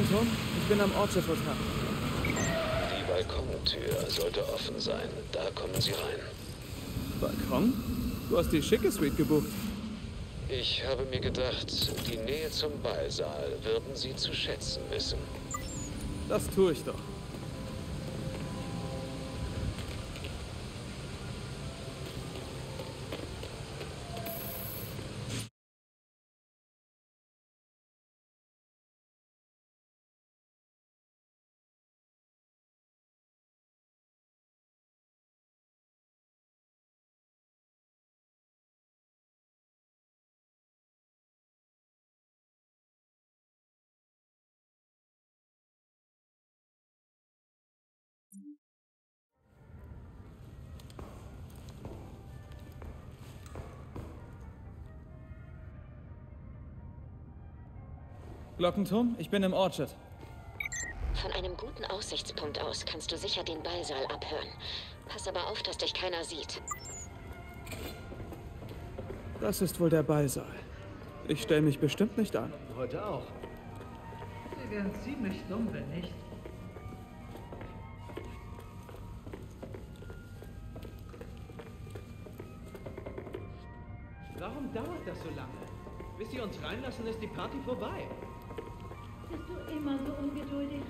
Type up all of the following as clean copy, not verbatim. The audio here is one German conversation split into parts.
Glockenturm, ich bin am Orchard-Hotel. Die Balkontür sollte offen sein. Da kommen Sie rein. Balkon? Du hast die schicke Suite gebucht. Ich habe mir gedacht, die Nähe zum Ballsaal würden Sie zu schätzen wissen. Das tue ich doch. Glockenturm, ich bin im Orchard. Von einem guten Aussichtspunkt aus kannst du sicher den Ballsaal abhören. Pass aber auf, dass dich keiner sieht. Das ist wohl der Ballsaal. Ich stelle mich bestimmt nicht an. Heute auch. Sie wären ziemlich dumm, wenn nicht. Warum dauert das so lange? Bis Sie uns reinlassen, ist die Party vorbei. Bist du immer so ungeduldig?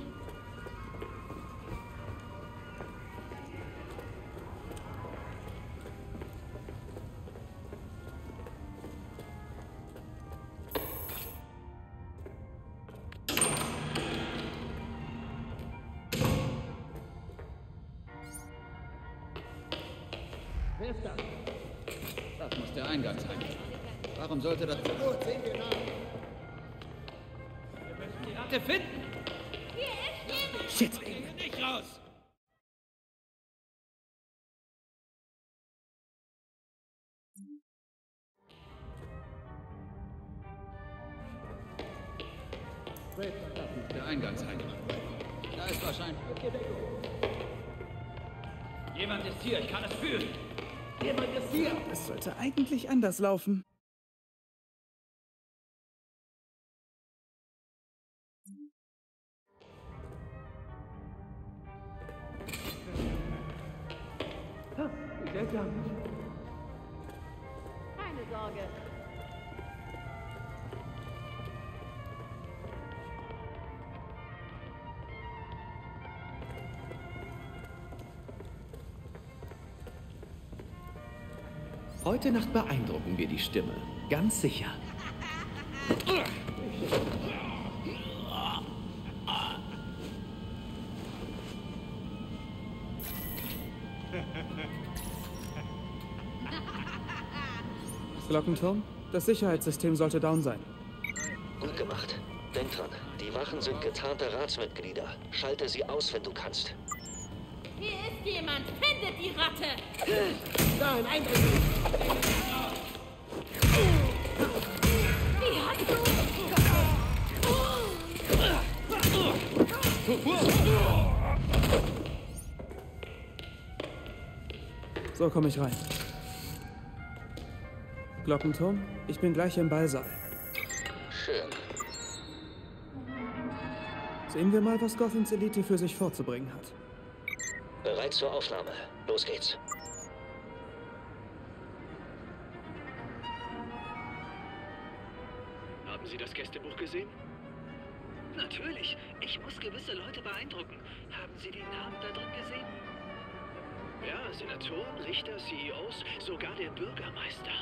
Wer ist das? Das muss der Eingang sein. Warum sollte das... Gut, sehen wir nach. Wir müssen die Ratte finden. Shit! Gehen wir nicht raus. Das muss der Eingang sein. Da ist wahrscheinlich... Jemand ist hier, ich kann es fühlen. Jemand ist hier. Es sollte eigentlich anders laufen. Seltsam. Keine Sorge. Heute Nacht beeindrucken wir die Stimme. Ganz sicher. Glockenturm, das Sicherheitssystem sollte down sein. Gut gemacht. Denk dran, die Wachen sind getarnte Ratsmitglieder. Schalte sie aus, wenn du kannst. Hier ist jemand. Findet die Ratte. Nein, eindringen. Wie hast du... So komme ich rein. Glockenturm, ich bin gleich im Ballsaal. Schön. Sehen wir mal, was Gothams Elite für sich vorzubringen hat. Bereit zur Aufnahme. Los geht's. Haben Sie das Gästebuch gesehen? Natürlich. Ich muss gewisse Leute beeindrucken. Haben Sie die Namen da drin gesehen? Ja, Senatoren, Richter, CEOs, sogar der Bürgermeister.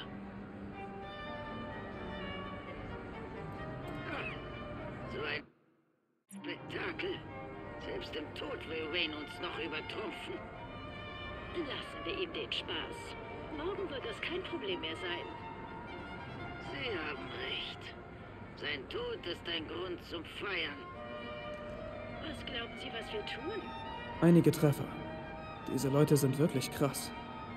So ein Spektakel. Selbst im Tod will Wayne uns noch übertrumpfen. Lassen wir ihm den Spaß. Morgen wird das kein Problem mehr sein. Sie haben recht. Sein Tod ist ein Grund zum Feiern. Was glauben Sie, was wir tun? Einige Treffer. Diese Leute sind wirklich krass.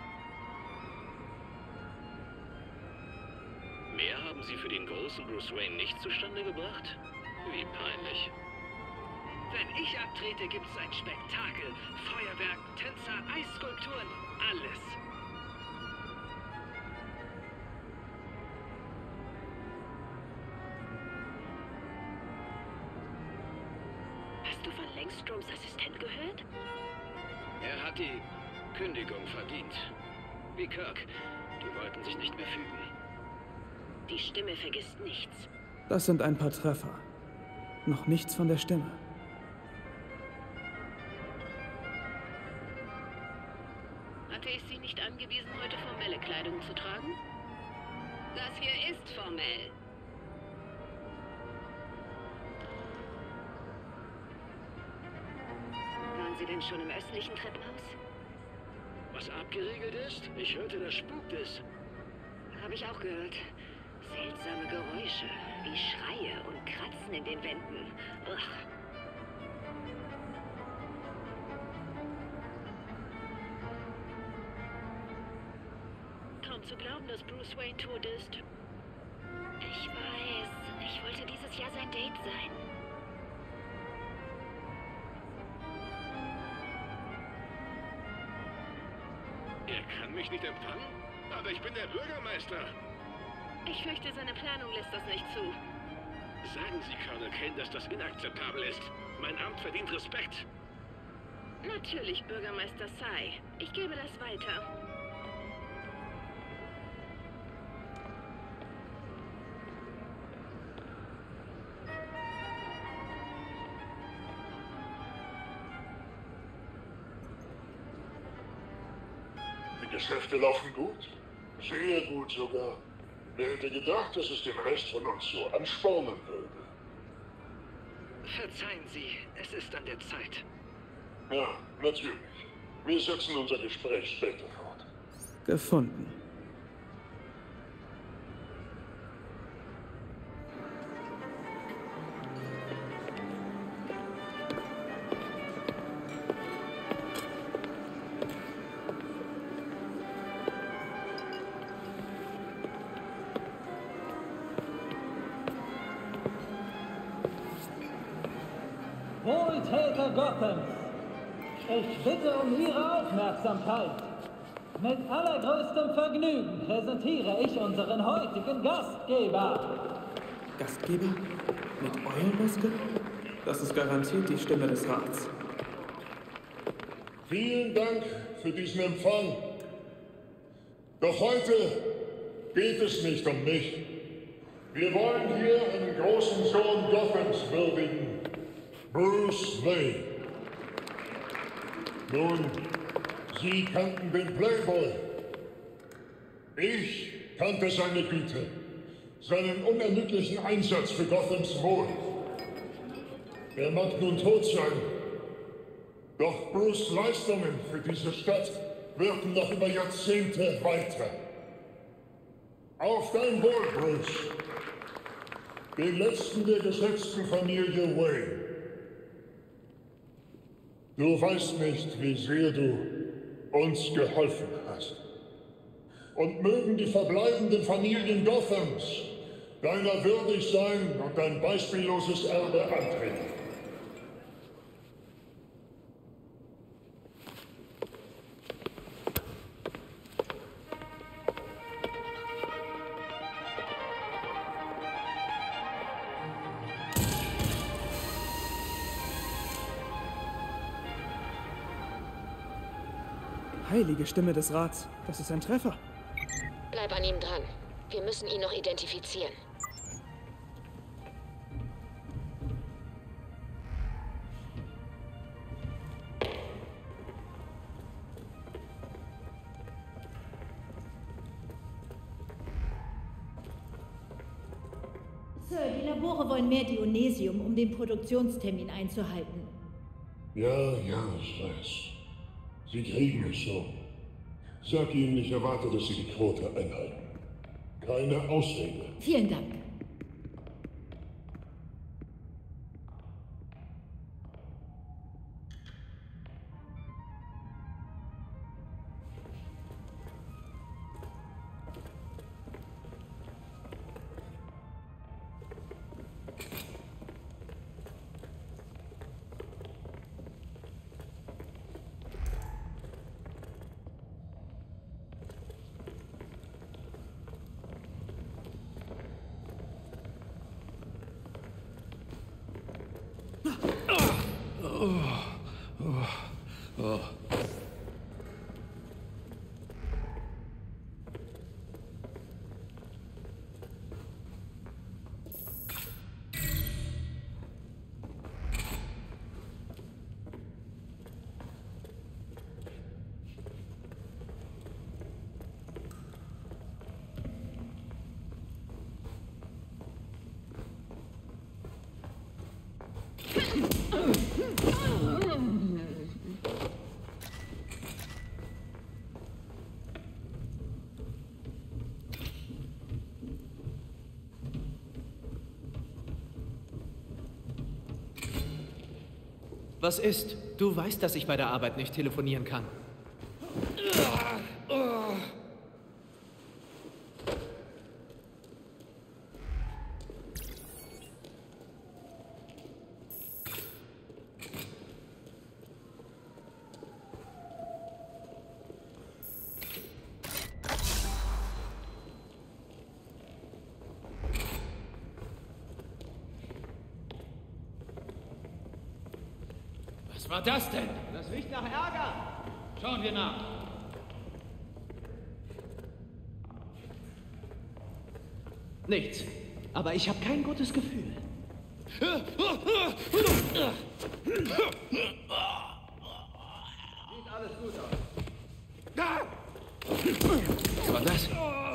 Mehr haben Sie für den großen Bruce Wayne nicht zustande gebracht? Wie peinlich. Wenn ich abtrete, gibt es ein Spektakel. Feuerwerk, Tänzer, Eisskulpturen, alles. Langstroms Assistent gehört? Er hat die Kündigung verdient. Wie Kirk. Die wollten sich nicht mehr fügen. Die Stimme vergisst nichts. Das sind ein paar Treffer. Noch nichts von der Stimme. Hatte ich Sie nicht angewiesen, heute formelle Kleidung zu tragen? Das hier ist formell. Waren Sie denn schon im östlichen Treppenhaus? Was abgeriegelt ist? Ich hörte, da spukt es. Habe ich auch gehört. Seltsame Geräusche, wie Schreie und Kratzen in den Wänden. Ugh. Kaum zu glauben, dass Bruce Wayne tot ist. Ich weiß. Ich wollte dieses Jahr sein Date sein. Er kann mich nicht empfangen? Aber ich bin der Bürgermeister. Ich fürchte, seine Planung lässt das nicht zu. Sagen Sie, Colonel Kane, dass das inakzeptabel ist. Mein Amt verdient Respekt. Natürlich, Bürgermeister Sai. Ich gebe das weiter. Die Geschäfte laufen gut. Sehr gut sogar. Wer hätte gedacht, dass es den Rest von uns so anspornen würde? Verzeihen Sie, es ist an der Zeit. Ja, natürlich. Wir setzen unser Gespräch später fort. Gefunden. Wohltäter Gothams, ich bitte um Ihre Aufmerksamkeit. Mit allergrößtem Vergnügen präsentiere ich unseren heutigen Gastgeber. Gastgeber? Mit Eulenmuskeln? Das ist garantiert die Stimme des Rats. Vielen Dank für diesen Empfang. Doch heute geht es nicht um mich. Wir wollen hier einen großen Sohn Gothams würdigen. Bruce Wayne. Nun, Sie kannten den Playboy. Ich kannte seine Güte, seinen unermüdlichen Einsatz für Gothams Wohl. Er mag nun tot sein, doch Bruce' Leistungen für diese Stadt wirken noch über Jahrzehnte weiter. Auf dein Wohl, Bruce. Den letzten der geschätzten Familie Wayne. Du weißt nicht, wie sehr du uns geholfen hast. Und mögen die verbleibenden Familien Gothams deiner würdig sein und dein beispielloses Erbe antreten. Heilige Stimme des Rats. Das ist ein Treffer. Bleib an ihm dran. Wir müssen ihn noch identifizieren. Sir, die Labore wollen mehr Dionesium, um den Produktionstermin einzuhalten. Ja, ich weiß. Sie kriegen es so. Sag ihnen, ich erwarte, dass sie die Quote einhalten. Keine Ausrede. Vielen Dank. Was ist? Du weißt, dass ich bei der Arbeit nicht telefonieren kann. Was war das denn? Das riecht nach Ärger. Schauen wir nach. Nichts. Aber ich habe kein gutes Gefühl. Sieht alles gut aus. Was war das?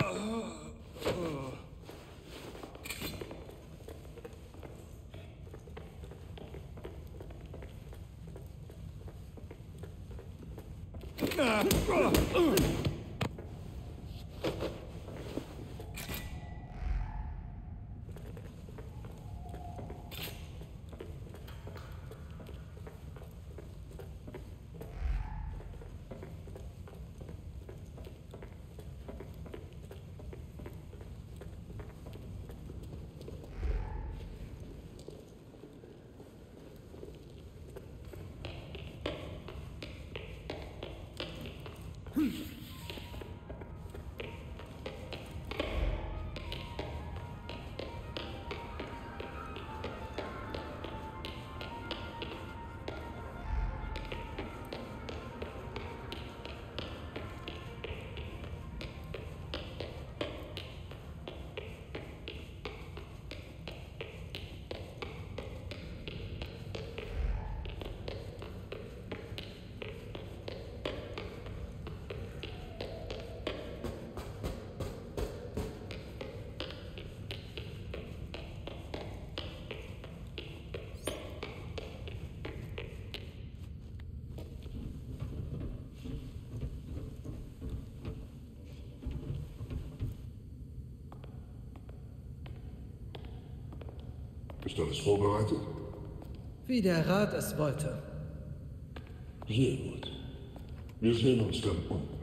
Ist alles vorbereitet? Wie der Rat es wollte. Sehr gut. Wir sehen uns dann unten.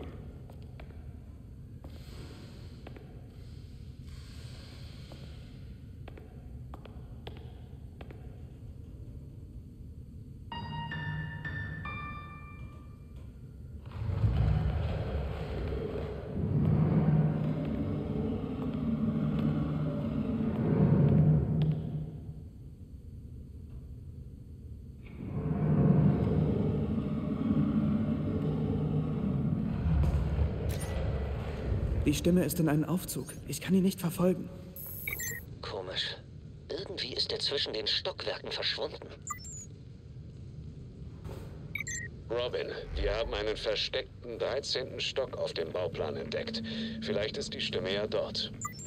Die Stimme ist in einem Aufzug. Ich kann ihn nicht verfolgen. Komisch. Irgendwie ist er zwischen den Stockwerken verschwunden. Robin, wir haben einen versteckten 13. Stock auf dem Bauplan entdeckt. Vielleicht ist die Stimme ja dort.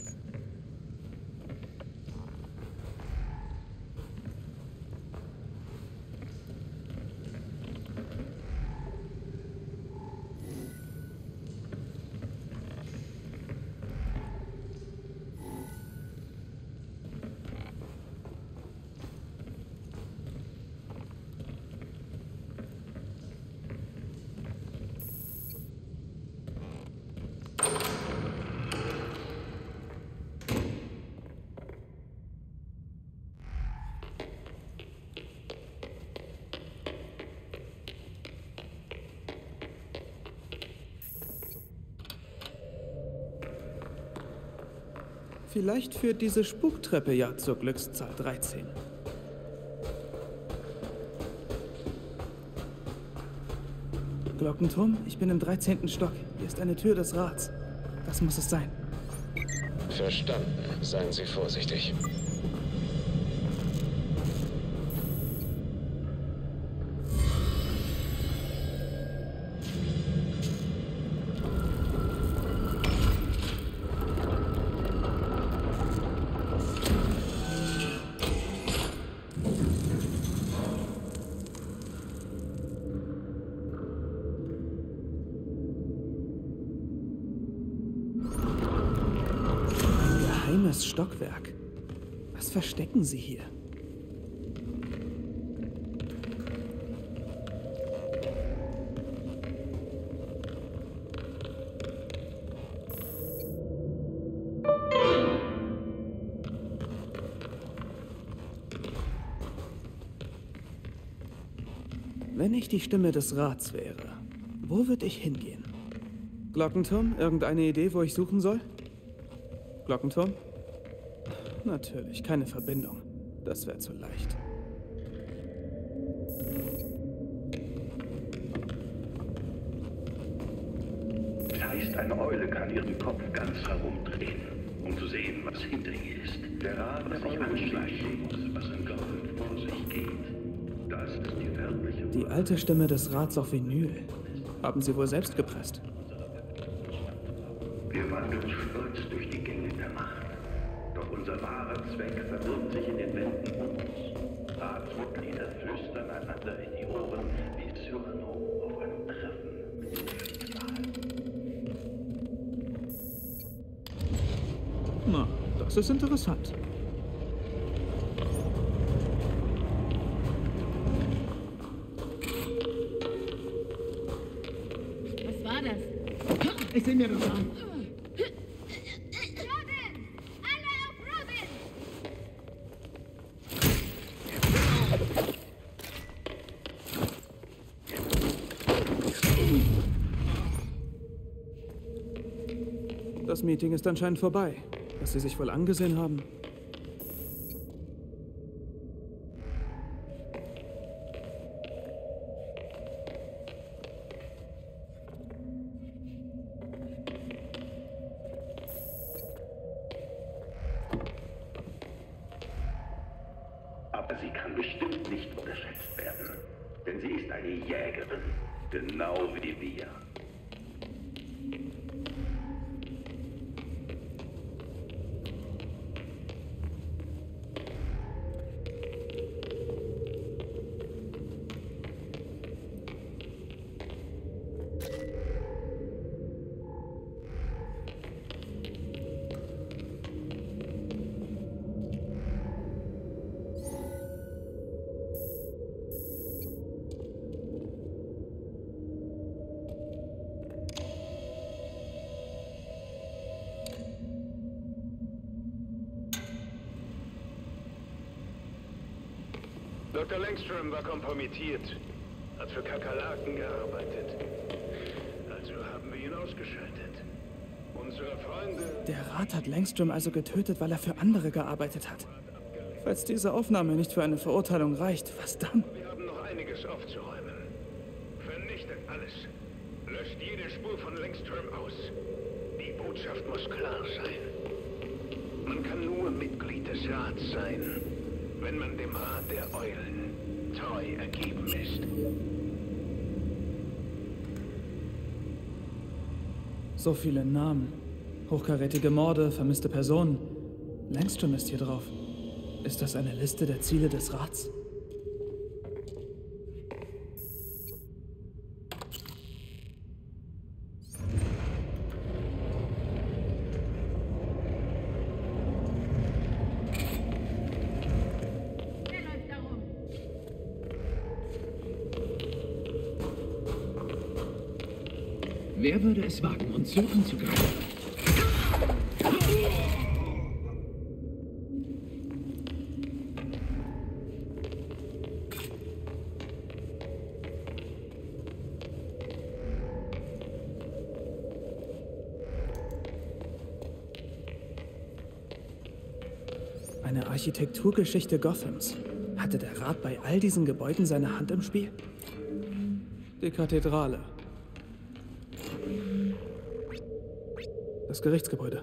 Vielleicht führt diese Spuktreppe ja zur Glückszahl 13. Glockenturm, ich bin im 13. Stock. Hier ist eine Tür des Rats. Das muss es sein. Verstanden. Seien Sie vorsichtig. Stockwerk. Was verstecken Sie hier? Wenn ich die Stimme des Rats wäre, wo würde ich hingehen? Glockenturm? Irgendeine Idee, wo ich suchen soll? Glockenturm? Natürlich, keine Verbindung. Das wäre zu leicht. Es heißt, eine Eule kann ihren Kopf ganz herumdrehen, um zu sehen, was hinter ihr ist. Der Rat sich anschleichen muss, was in Gotham vor sich geht. Das ist die wörtliche... Die alte Stimme des Rats auf Vinyl. Haben Sie wohl selbst gepresst? Wir wandeln stolz durch die Gänge der Macht. Doch unser wahrer Zweck verbirgt sich in den Wänden um uns. Ratsmitglieder flüstern einander in die Ohren wie Cyrano auf einem Treffen mit dem Schicksal. Na, das ist interessant. Was war das? Ich sehe mir das an. Das Meeting ist anscheinend vorbei. Was Sie sich wohl angesehen haben. Aber sie kann bestimmt nicht unterschätzt werden. Denn sie ist eine Jägerin, genau wie wir. Dr. Langstrom war kompromittiert, hat für Kakerlaken gearbeitet. Also haben wir ihn ausgeschaltet. Unsere Freunde... Der Rat hat Langstrom also getötet, weil er für andere gearbeitet hat. Falls diese Aufnahme nicht für eine Verurteilung reicht, was dann? Wir haben noch einiges aufzuräumen. Vernichtet alles. Löscht jede Spur von Langstrom aus. Die Botschaft muss klar sein. Man kann nur Mitglied des Rats sein, wenn man dem Rat der Eulen treu ergeben ist. So viele Namen. Hochkarätige Morde, vermisste Personen. Langstrom ist hier drauf. Ist das eine Liste der Ziele des Rats? Wer würde es wagen, uns so anzugreifen? Eine Architekturgeschichte Gothams. Hatte der Rat bei all diesen Gebäuden seine Hand im Spiel? Die Kathedrale. Das Gerichtsgebäude.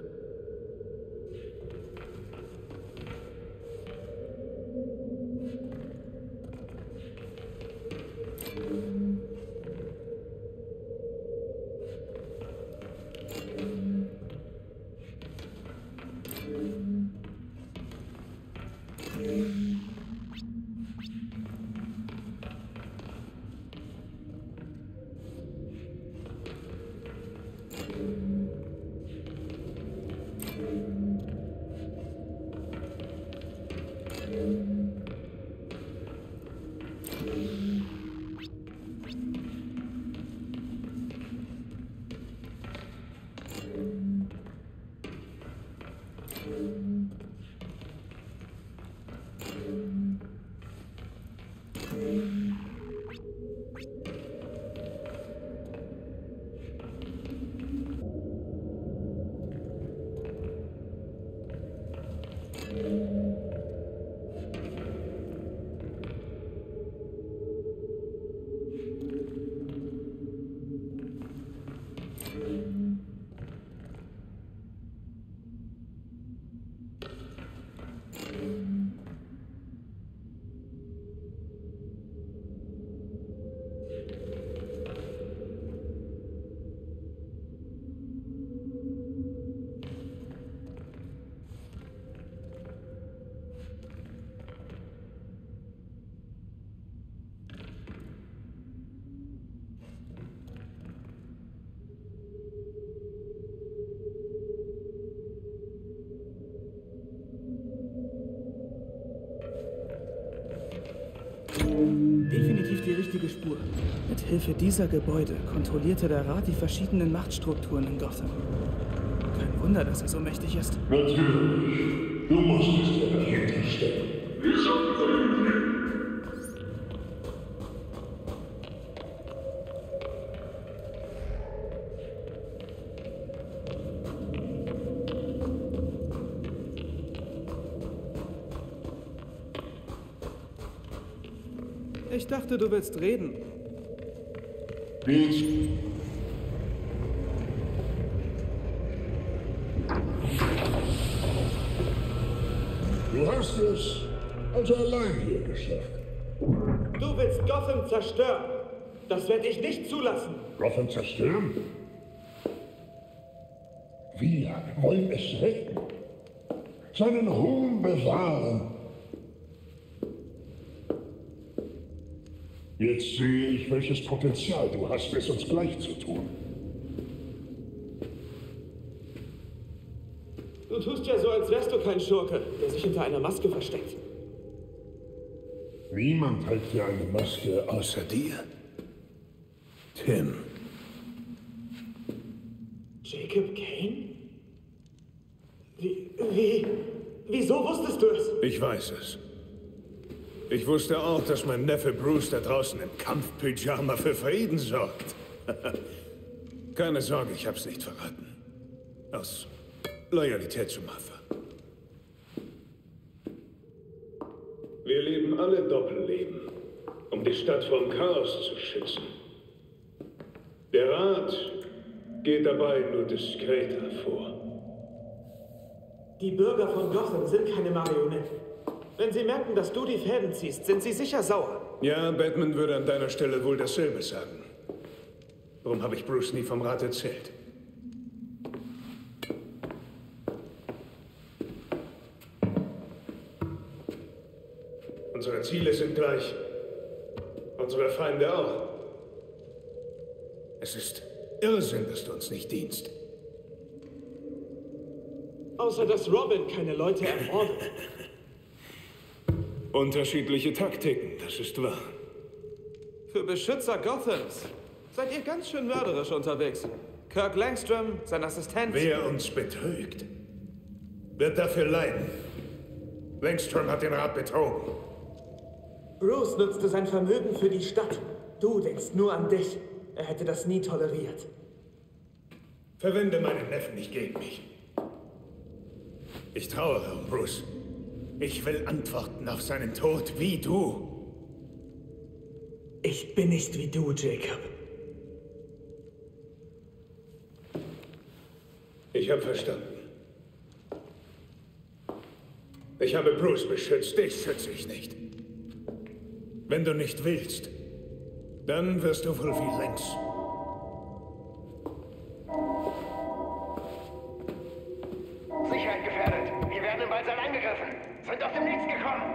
Definitiv die richtige Spur. Mit Hilfe dieser Gebäude kontrollierte der Rat die verschiedenen Machtstrukturen in Gotham. Kein Wunder, dass er so mächtig ist. Natürlich. Du musstest ja dahinter stecken. Wir sollten von ihm reden. Ich dachte, du willst reden. Geht's? Du hast es also allein hier geschafft. Du willst Gotham zerstören. Das werde ich nicht zulassen. Gotham zerstören? Wir wollen es retten. Seinen Ruhm bewahren. Jetzt sehe ich, welches Potenzial du hast, es uns gleich zu tun. Du tust ja so, als wärst du kein Schurke, der sich hinter einer Maske versteckt. Niemand trägt ja eine Maske außer dir. Tim. Jacob Kane? Wieso wusstest du es? Ich weiß es. Ich wusste auch, dass mein Neffe Bruce da draußen im Kampfpyjama für Frieden sorgt. Keine Sorge, ich hab's nicht verraten. Aus Loyalität zu Martha. Wir leben alle Doppelleben, um die Stadt vom Chaos zu schützen. Der Rat geht dabei nur diskreter vor. Die Bürger von Gotham sind keine Marionetten. Wenn sie merken, dass du die Fäden ziehst, sind sie sicher sauer. Ja, Batman würde an deiner Stelle wohl dasselbe sagen. Warum habe ich Bruce nie vom Rat erzählt? Unsere Ziele sind gleich. Unsere Feinde auch. Es ist Irrsinn, dass du uns nicht dienst. Außer dass Robin keine Leute ermordet. Unterschiedliche Taktiken, das ist wahr. Für Beschützer Gothams seid ihr ganz schön mörderisch unterwegs. Kirk Langstrom, sein Assistent. Wer uns betrügt, wird dafür leiden. Langstrom hat den Rat betrogen. Bruce nutzte sein Vermögen für die Stadt. Du denkst nur an dich. Er hätte das nie toleriert. Verwende meinen Neffen nicht gegen mich. Ich trauere um Bruce. Ich will Antworten auf seinen Tod wie du. Ich bin nicht wie du, Jacob. Ich habe verstanden. Ich habe Bruce beschützt, dich schütze ich nicht. Wenn du nicht willst, dann wirst du wohl wie Lynx. Sicherheit gefährdet. Wir werden im Ballsaal angegriffen. Sind aus dem Nichts gekommen.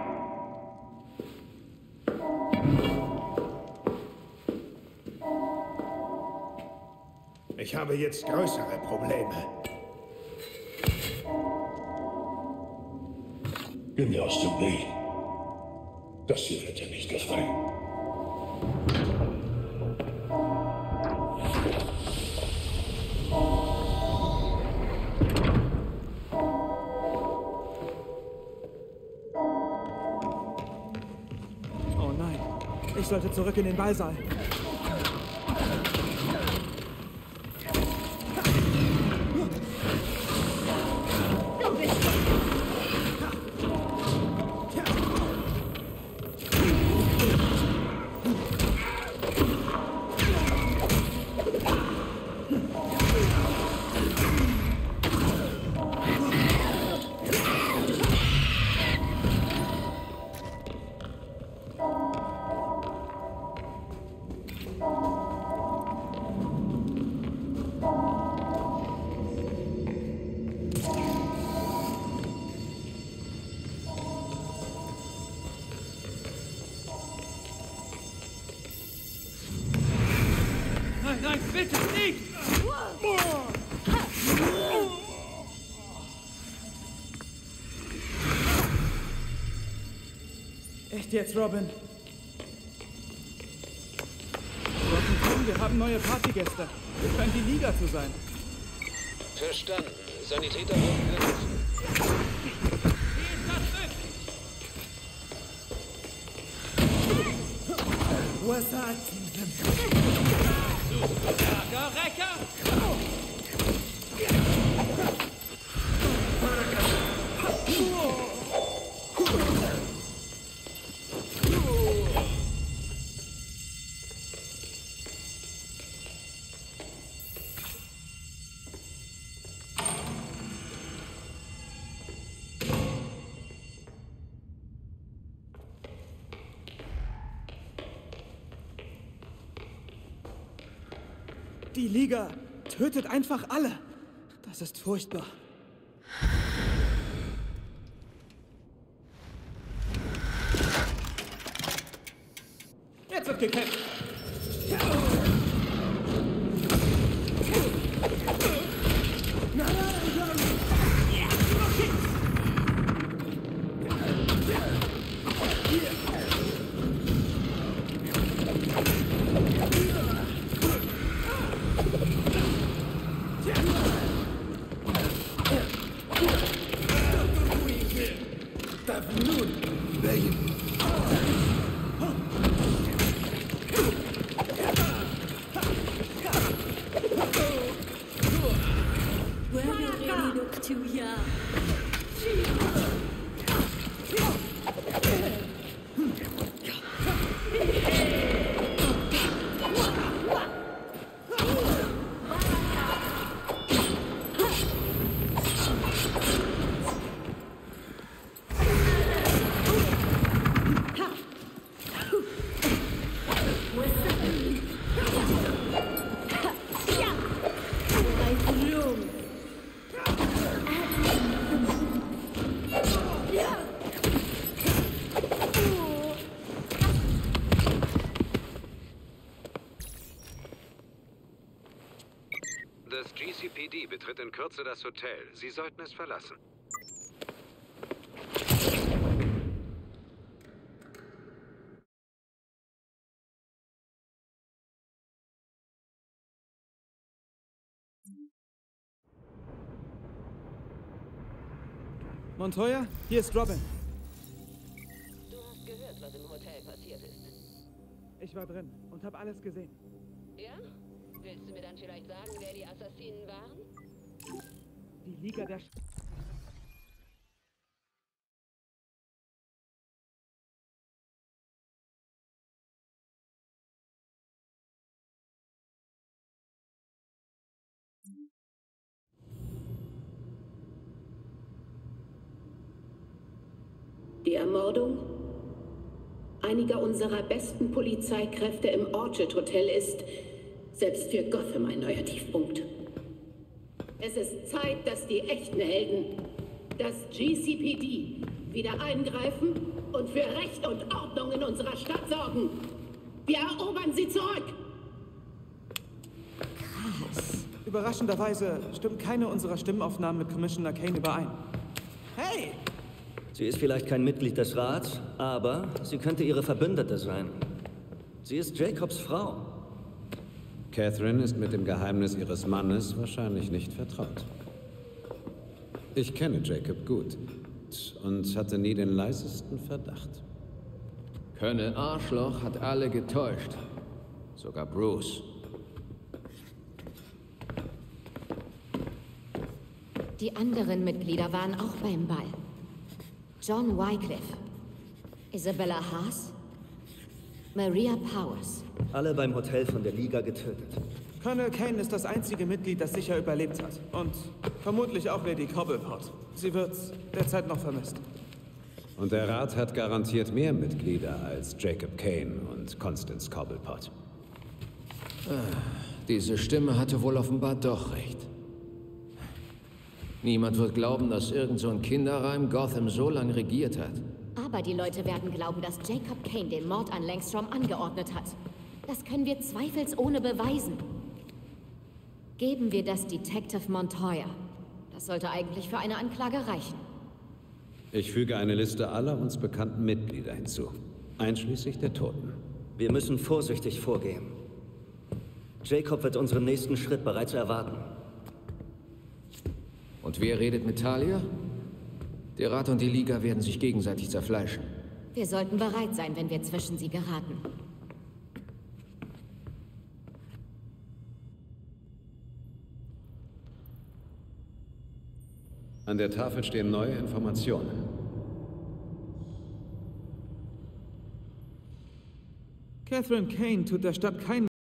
Ich habe jetzt größere Probleme. Geh mir aus dem Weg. Das hier wird dir nicht gefallen. Oh nein, ich sollte zurück in den Ballsaal. Nein, bitte nicht! Echt jetzt, Robin? Robin, wir haben neue Partygäste. Es scheint die Liga zu sein. Verstanden. Sanitäter wurden gerufen. Die Liga tötet einfach alle. Das ist furchtbar. Jetzt wird gekämpft. Das GCPD betritt in Kürze das Hotel. Sie sollten es verlassen. Montoya, hier ist Robin. Du hast gehört, was im Hotel passiert ist. Ich war drin und habe alles gesehen. Ja? Willst du mir dann vielleicht sagen, wer die Assassinen waren? Die Liga der... Die Ermordung einiger unserer besten Polizeikräfte im Orchard Hotel ist selbst für Gotham ein neuer Tiefpunkt. Es ist Zeit, dass die echten Helden, das GCPD, wieder eingreifen und für Recht und Ordnung in unserer Stadt sorgen. Wir erobern sie zurück! Krass. Überraschenderweise stimmt keine unserer Stimmaufnahmen mit Commissioner Kane überein. Hey! Sie ist vielleicht kein Mitglied des Rats, aber sie könnte ihre Verbündete sein. Sie ist Jacobs Frau. Catherine ist mit dem Geheimnis ihres Mannes wahrscheinlich nicht vertraut. Ich kenne Jacob gut und hatte nie den leisesten Verdacht. Colonel Arschloch hat alle getäuscht. Sogar Bruce. Die anderen Mitglieder waren auch beim Ball. John Wycliffe, Isabella Haas, Maria Powers. Alle beim Hotel von der Liga getötet. Colonel Kane ist das einzige Mitglied, das sicher überlebt hat. Und vermutlich auch Lady Cobblepot. Sie wird derzeit noch vermisst. Und der Rat hat garantiert mehr Mitglieder als Jacob Kane und Constance Cobblepot. Diese Stimme hatte wohl offenbar doch recht. Niemand wird glauben, dass irgend so ein Kinderreim Gotham so lange regiert hat. Aber die Leute werden glauben, dass Jacob Kane den Mord an Langstrom angeordnet hat. Das können wir zweifelsohne beweisen. Geben wir das Detective Montoya. Das sollte eigentlich für eine Anklage reichen. Ich füge eine Liste aller uns bekannten Mitglieder hinzu, einschließlich der Toten. Wir müssen vorsichtig vorgehen. Jacob wird unseren nächsten Schritt bereits erwarten. Und wer redet mit Talia? Der Rat und die Liga werden sich gegenseitig zerfleischen. Wir sollten bereit sein, wenn wir zwischen sie geraten. An der Tafel stehen neue Informationen. Catherine Kane tut der Stadt keinen